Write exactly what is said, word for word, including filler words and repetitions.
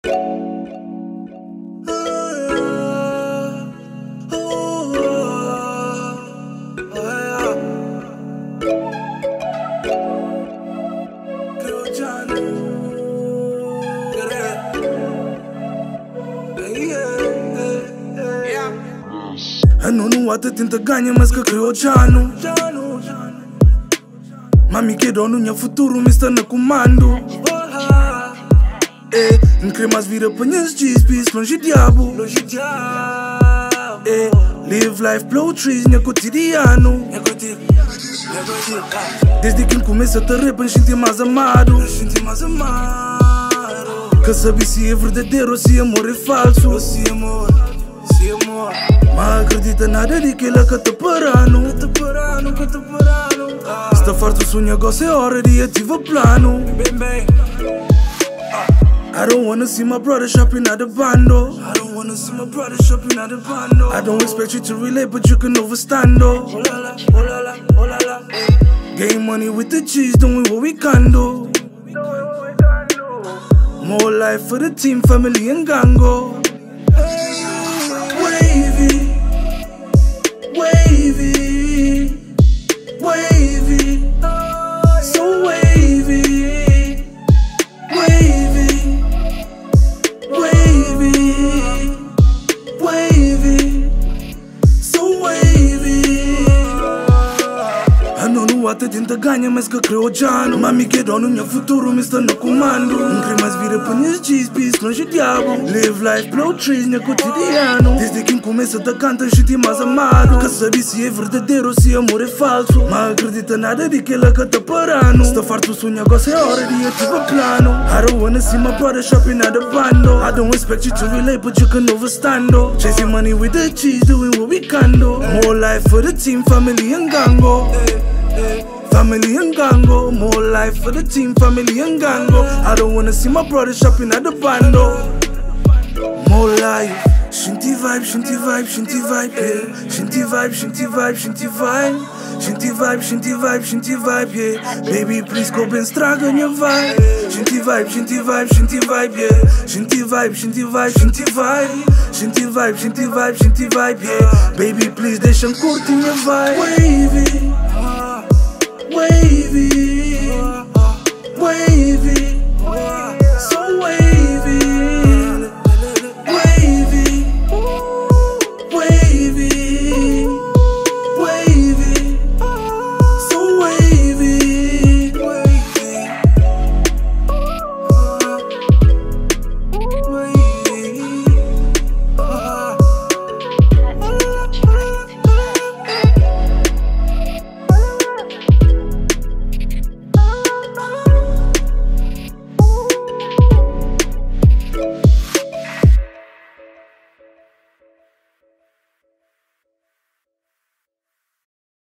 Hanunu ata tenta ganha, mas que criou Jano. Mami que dono minha futuro, me está no comando. Eh, não quer mais vir a panhas G-Speeds, longe diabo. Eh, live life, blow trees, minha cotidiano. Desde que começa a te rap, me senti mais amado. Que sabe se é verdadeiro ou se amor é falso. Mas acredita nada de que ela que te parando. Está farto sonho, agora é hora de ativar plano. I don't wanna see my brother shopping at the bando. I don't wanna see my brother shopping at the bando. I don't expect you to relate, but you can overstand though. Oh la la, oh la la, oh la la. Gain money with the cheese, doing what we can do. More life for the team, family and gango. Wavy, wavy, wavy, so wavy, wavy, wavy, wavy, so wavy. Hanunu ata tenta ganha, mas que criou Jano. Mami que dono minha futuro, me está no comando. Não quer mais vir a panhas G-Speeds, longe diabo. Live life, blow trees, minha cotidiano. Desde que começa a cantar, senti mais amado. Que sabe se é verdadeiro ou se amor é falso. Mas acredita nada de que ela que tá parando. Está farto sonho, agora é hora de ativar plano. I don't wanna see my brother shopping at the bando. I don't expect you to relate, but you can overstand though. Chasing money with the cheese, doing what we can do. More life for the team, family and gango. Family and gango, more life for the team, family and gango. I don't wanna see my brother shopping at the bando. More life, shinty vibe, shinty vibe, shinty vibe, yeah. Shinty vibe, shinty vibe, shinty vibe. Shinty vibe, shinty vibe, shinty vibe, yeah. Baby, please go and estraga minha vibe. Shinty vibe, shinty vibe, shinty vibe, yeah. Shinty vibe, shinty vibe, shinty vibe. Shinty vibe, shinty vibe, shinty vibe, yeah. Baby, please deixa-me curtir minha vibe. Wavy, wavy, wavy, so wavy.